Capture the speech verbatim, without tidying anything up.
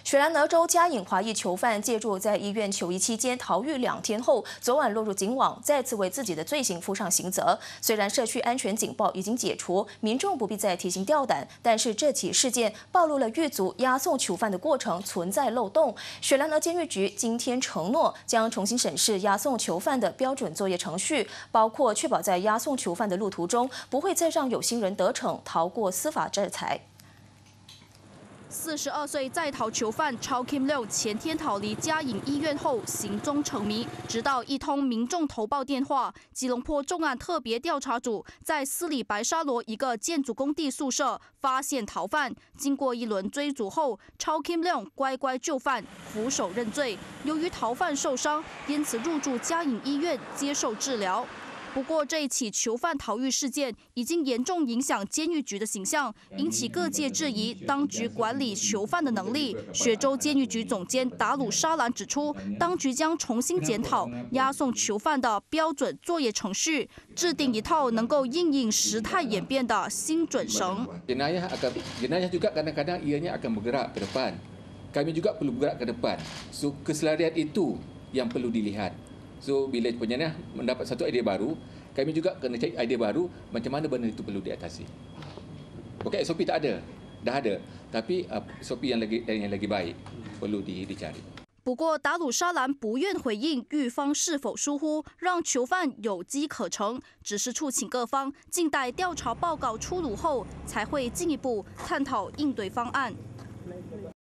雪兰莪州嘉颖华裔囚犯借助在医院求医期间逃狱两天后，昨晚落入警网，再次为自己的罪行负上刑责。虽然社区安全警报已经解除，民众不必再提心吊胆，但是这起事件暴露了狱卒押送囚犯的过程存在漏洞。雪兰莪监狱局今天承诺将重新审视押送囚犯的标准作业程序，包括确保在押送囚犯的路途中不会再让有心人得逞，逃过司法制裁。 四十二岁在逃囚犯超 Kim Leung 前天逃离嘉颖医院后行踪成谜，直到一通民众投报电话，吉隆坡重案特别调查组在斯里白沙罗一个建筑工地宿舍发现逃犯。经过一轮追逐后，超 Kim Leung 乖乖就范，俯首认罪。由于逃犯受伤，因此入住嘉颖医院接受治疗。 不过，这一起囚犯逃狱事件已经严重影响监狱局的形象，引起各界质疑当局管理囚犯的能力。雪州监狱局总监达鲁沙兰指出，当局将重新检讨押送囚犯的标准作业程序，制定一套能够因应时态演变的新准绳。 Jenayah akan jenayah juga kadang-kadang ianya akan bergerak ke depan. Kami juga perlu bergerak ke depan. So keselarian itu yang perlu dilihat. So bila penjenayah mendapat satu idea baru, kami juga kena cari idea baru macam mana benda itu perlu diatasi. Okey, S O P tak ada, dah ada, tapi uh, S O P yang lagi yang lagi baik perlu di, dicari. 不过，达鲁沙兰不愿回应狱方是否疏忽，让囚犯有机可乘，只是促请各方静待调查报告出炉后，才会进一步探讨应对方案。